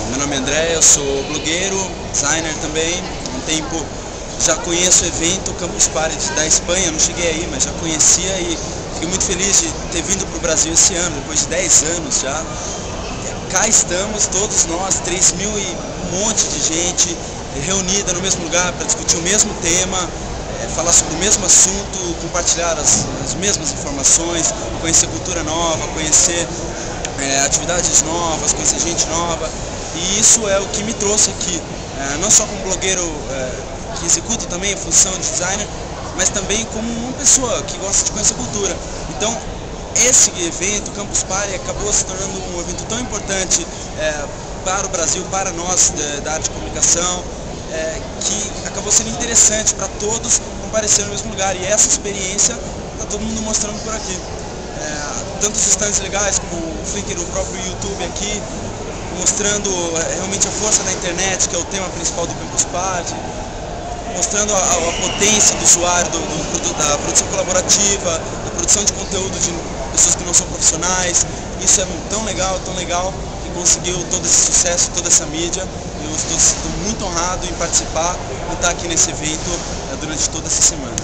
Meu nome é André, eu sou blogueiro, designer também. Há um tempo já conheço o evento Campus Party da Espanha, não cheguei aí, mas já conhecia e fiquei muito feliz de ter vindo para o Brasil esse ano, depois de 10 anos já. Cá estamos, todos nós, 3 mil e um monte de gente reunida no mesmo lugar para discutir o mesmo tema, falar sobre o mesmo assunto, compartilhar as mesmas informações, conhecer cultura nova, conhecer atividades novas, conhecer gente nova. E isso é o que me trouxe aqui, não só como blogueiro que executa também a função de designer, mas também como uma pessoa que gosta de conhecer cultura. Então, esse evento, Campus Party, acabou se tornando um evento tão importante para o Brasil, para nós da arte de comunicação, que acabou sendo interessante para todos comparecer no mesmo lugar. E essa experiência está todo mundo mostrando por aqui. Tantos stands legais como o Flickr, o próprio YouTube aqui, mostrando realmente a força da internet, que é o tema principal do Campus Party, mostrando a potência do usuário, da produção colaborativa, da produção de conteúdo de pessoas que não são profissionais. Isso é tão legal, que conseguiu todo esse sucesso, toda essa mídia. Eu estou muito honrado em participar e estar aqui nesse evento durante toda essa semana.